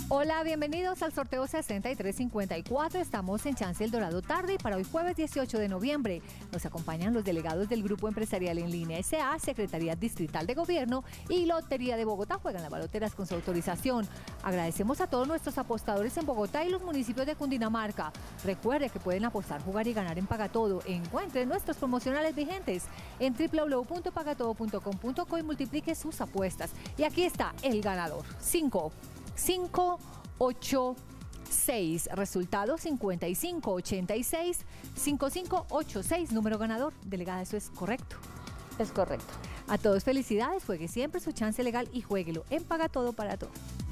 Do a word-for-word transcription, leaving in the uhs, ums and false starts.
Hola, bienvenidos al sorteo sesenta y tres cincuenta y cuatro. Estamos en Chance El Dorado tarde y para hoy jueves dieciocho de noviembre nos acompañan los delegados del Grupo Empresarial en Línea S A, Secretaría Distrital de Gobierno y Lotería de Bogotá. Juegan las baloteras con su autorización. Agradecemos a todos nuestros apostadores en Bogotá y los municipios de Cundinamarca. Recuerde que pueden apostar, jugar y ganar en Pagatodo. Encuentre nuestros promocionales vigentes en w w w punto pagatodo punto com punto co y multiplique sus apuestas. Y aquí está el ganador. cinco, cinco, ocho, seis. Resultado cincuenta y cinco ochenta y seis, cincuenta y cinco ochenta y seis. Número ganador. Delegada, ¿eso es correcto? Es correcto. A todos felicidades, juegue siempre su chance legal y juéguelo en Pagatodo para todo.